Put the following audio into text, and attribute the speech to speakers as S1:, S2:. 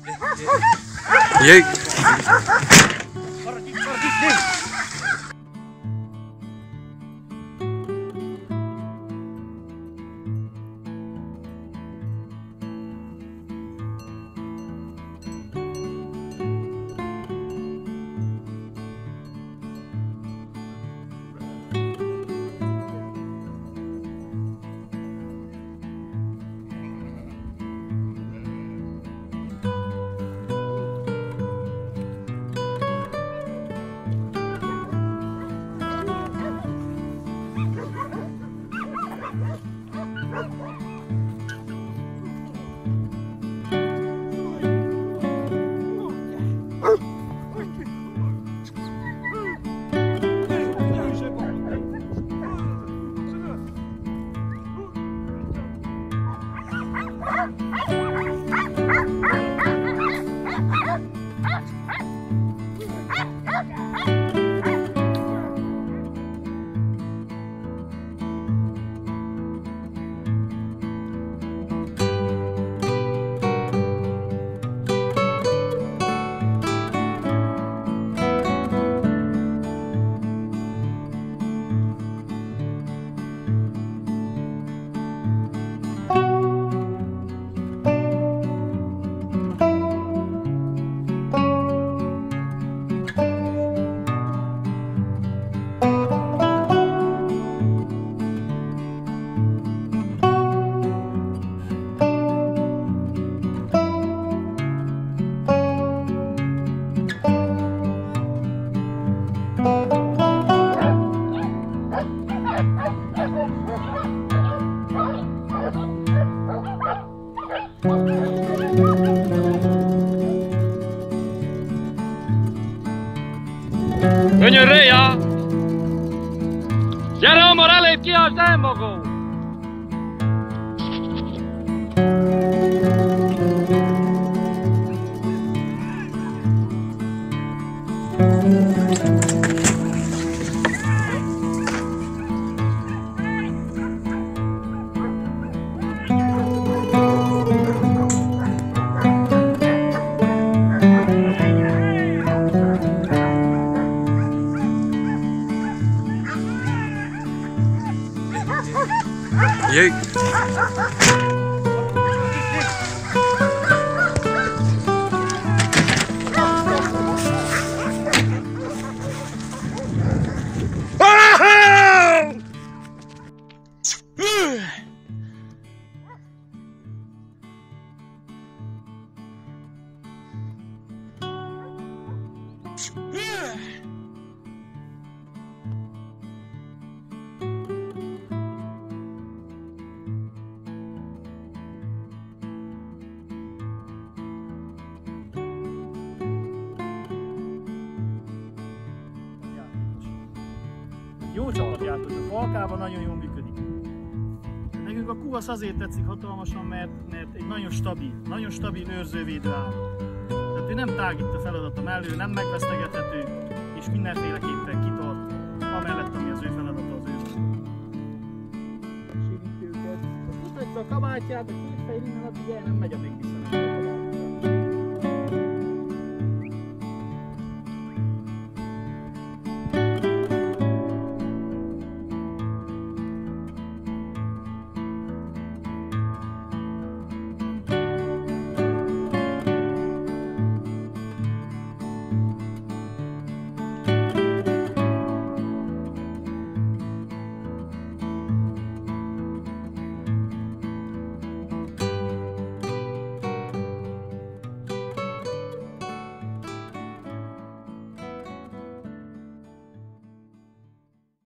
S1: Jé!
S2: Maradj itt, nézd!
S3: Könyörülj, ja! Gyere hamar elébb, kihagyd el magad!
S1: Jé!
S2: Jó csapatjátos, a Falkában nagyon jól működik. Nekünk a kuvasz azért tetszik hatalmasan, mert egy nagyon stabil őrzővédő állat. Tehát ő nem tágít a feladata mellől, nem megvesztegethető, és mindenféleképpen kitart amellett, ami az ő feladata az őrző. Segít őket. Most a kabátját, a két fejl innen, addig el nem megy a még